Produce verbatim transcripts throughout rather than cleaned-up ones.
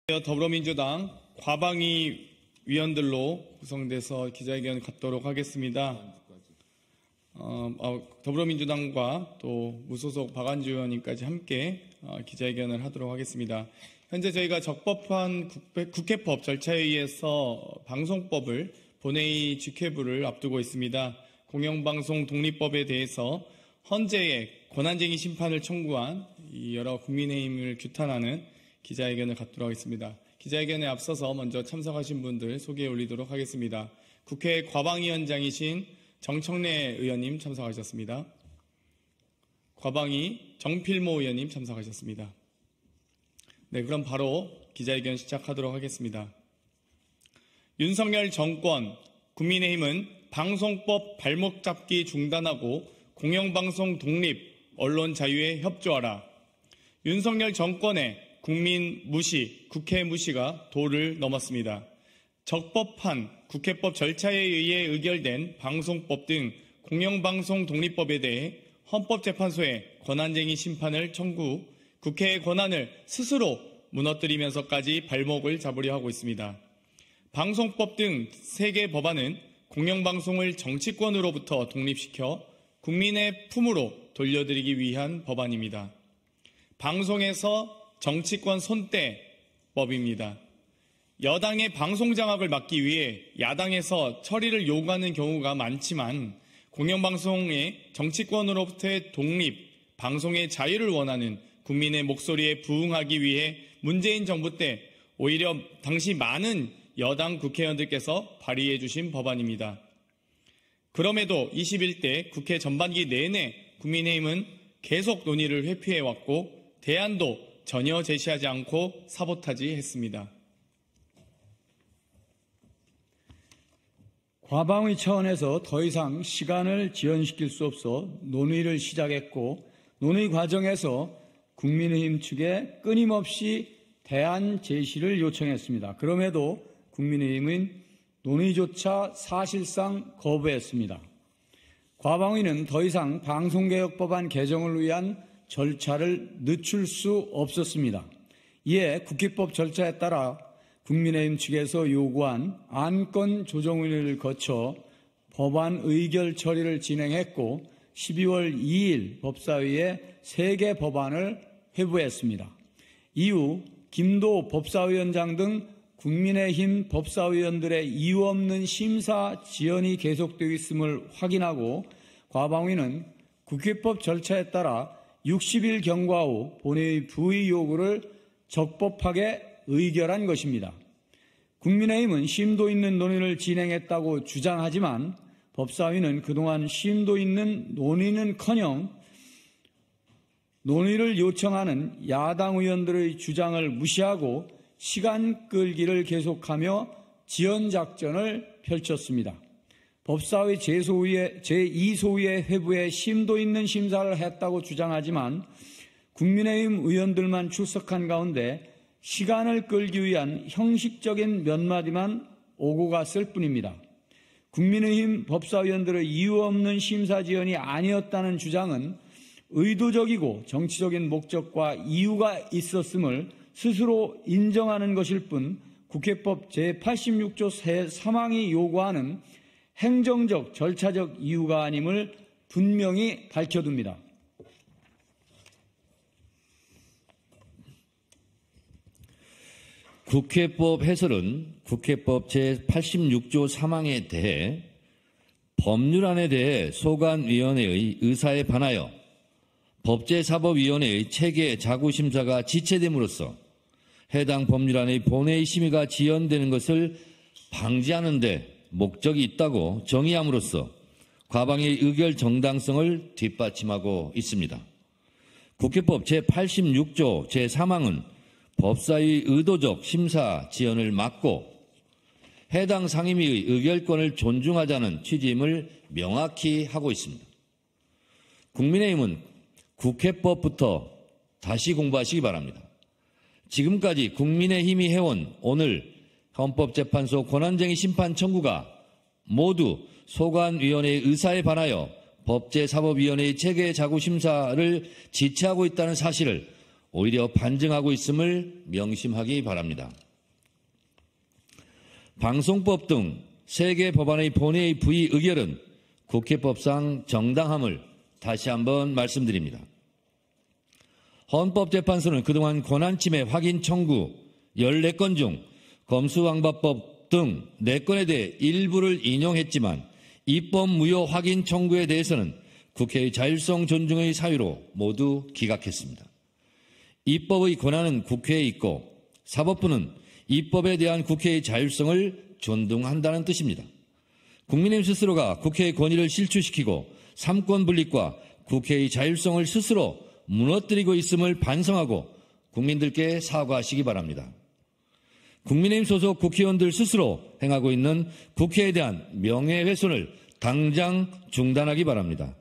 더불어민주당 과방위 위원들로 구성돼서 기자회견을 갖도록 하겠습니다. 어, 어, 더불어민주당과 또 무소속 박완주 의원님까지 함께 어, 기자회견을 하도록 하겠습니다. 현재 저희가 적법한 국회, 국회법 절차에 의해서 방송법을 본회의 직회부를 앞두고 있습니다. 공영방송 독립법에 대해서 헌재에 권한쟁의 심판을 청구한 이 여러 국민의힘을 규탄하는 기자회견을 갖도록 하겠습니다. 기자회견에 앞서서 먼저 참석하신 분들 소개해 올리도록 하겠습니다. 국회 과방위원장이신 정청래 의원님 참석하셨습니다. 과방위 정필모 의원님 참석하셨습니다. 네, 그럼 바로 기자회견 시작하도록 하겠습니다. 윤석열 정권, 국민의힘은 방송법 발목 잡기 중단하고 공영방송 독립, 언론 자유에 협조하라. 윤석열 정권의 국민 무시, 국회 무시가 도를 넘었습니다. 적법한 국회법 절차에 의해 의결된 방송법 등 공영방송 독립법에 대해 헌법재판소에 권한쟁의 심판을 청구, 국회의 권한을 스스로 무너뜨리면서까지 발목을 잡으려 하고 있습니다. 방송법 등 세 개 법안은 공영방송을 정치권으로부터 독립시켜 국민의 품으로 돌려드리기 위한 법안입니다. 방송에서 정치권 손떼법입니다. 여당의 방송 장악을 막기 위해 야당에서 처리를 요구하는 경우가 많지만 공영방송의 정치권으로부터의 독립, 방송의 자유를 원하는 국민의 목소리에 부응하기 위해 문재인 정부 때 오히려 당시 많은 여당 국회의원들께서 발의해 주신 법안입니다. 그럼에도 이십일 대 국회 전반기 내내 국민의힘은 계속 논의를 회피해왔고 대안도 전혀 제시하지 않고 사보타지 했습니다. 과방위 차원에서 더 이상 시간을 지연시킬 수 없어 논의를 시작했고 논의 과정에서 국민의힘 측에 끊임없이 대안 제시를 요청했습니다. 그럼에도 국민의힘은 논의조차 사실상 거부했습니다. 과방위는 더 이상 방송개혁법안 개정을 위한 절차를 늦출 수 없었습니다. 이에 국회법 절차에 따라 국민의힘 측에서 요구한 안건 조정위를 거쳐 법안 의결 처리를 진행했고 십이월 이일 법사위에 세 개 법안을 회부했습니다. 이후 김도 법사위원장 등 국민의힘 법사위원들의 이유 없는 심사 지연이 계속되고 있음을 확인하고 과방위는 국회법 절차에 따라 육십 일 경과 후 본회의 부의 요구를 적법하게 의결한 것입니다. 국민의힘은 심도 있는 논의를 진행했다고 주장하지만 법사위는 그동안 심도 있는 논의는커녕 논의를 요청하는 야당 의원들의 주장을 무시하고 시간 끌기를 계속하며 지연 작전을 펼쳤습니다. 법사위 제소위의, 제이 소위의 회부에 심도 있는 심사를 했다고 주장하지만 국민의힘 의원들만 출석한 가운데 시간을 끌기 위한 형식적인 몇 마디만 오고 갔을 뿐입니다. 국민의힘 법사위원들의 이유 없는 심사 지연이 아니었다는 주장은 의도적이고 정치적인 목적과 이유가 있었음을 스스로 인정하는 것일 뿐 국회법 제팔십육 조 삼 항이 요구하는 행정적, 절차적 이유가 아님을 분명히 밝혀둡니다. 국회법 해설은 국회법 제팔십육 조 삼 항에 대해 법률안에 대해 소관위원회의 의사에 반하여 법제사법위원회의 체계 자구심사가 지체됨으로써 해당 법률안의 본회의 심의가 지연되는 것을 방지하는 데 목적이 있다고 정의함으로써 과방위 의결 정당성을 뒷받침하고 있습니다. 국회법 제팔십육 조 제삼 항은 법사위 의도적 심사 지연을 막고 해당 상임위의 의결권을 존중하자는 취지임을 명확히 하고 있습니다. 국민의힘은 국회법부터 다시 공부하시기 바랍니다. 지금까지 국민의힘이 해온 오늘 헌법재판소 권한쟁의 심판 청구가 모두 소관위원회의 의사에 반하여 법제사법위원회의 체계 자구심사를 지체하고 있다는 사실을 오히려 반증하고 있음을 명심하기 바랍니다. 방송법 등 세 개 법안의 본회의 부의 의결은 국회법상 정당함을 다시 한번 말씀드립니다. 헌법재판소는 그동안 권한침해 확인 청구 열네 건 중 검수완박법 등 네 건에 대해 일부를 인용했지만 입법 무효 확인 청구에 대해서는 국회의 자율성 존중의 사유로 모두 기각했습니다. 입법의 권한은 국회에 있고 사법부는 입법에 대한 국회의 자율성을 존중한다는 뜻입니다. 국민의힘 스스로가 국회의 권위를 실추시키고 삼권 분립과 국회의 자율성을 스스로 무너뜨리고 있음을 반성하고 국민들께 사과하시기 바랍니다. 국민의힘 소속 국회의원들 스스로 행하고 있는 국회에 대한 명예훼손을 당장 중단하기 바랍니다.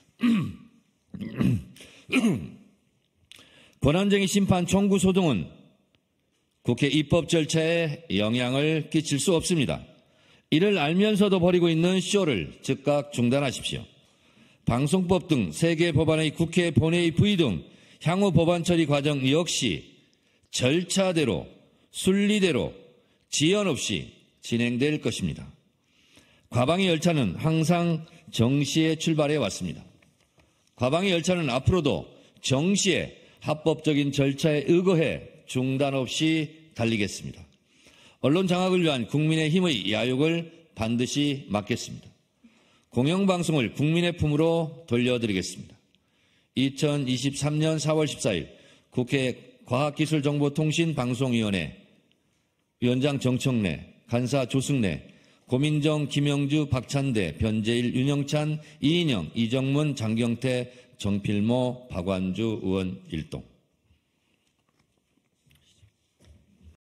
권한쟁의 심판 청구 소동은 국회 입법 절차에 영향을 끼칠 수 없습니다. 이를 알면서도 벌이고 있는 쇼를 즉각 중단하십시오. 방송법 등 세 개 법안의 국회 본회의 부의 등 향후 법안 처리 과정 역시 절차대로 순리대로 지연 없이 진행될 것입니다. 과방위 열차는 항상 정시에 출발해 왔습니다. 과방위 열차는 앞으로도 정시에 합법적인 절차에 의거해 중단 없이 달리겠습니다. 언론 장악을 위한 국민의힘의 야욕을 반드시 막겠습니다. 공영방송을 국민의 품으로 돌려드리겠습니다. 이천이십삼 년 사월 십사일 국회 과학기술정보통신방송위원회 위원장 정청래, 간사 조승래, 고민정, 김영주, 박찬대, 변재일, 윤영찬, 이인영, 이정문, 장경태, 정필모, 박완주 의원 일동.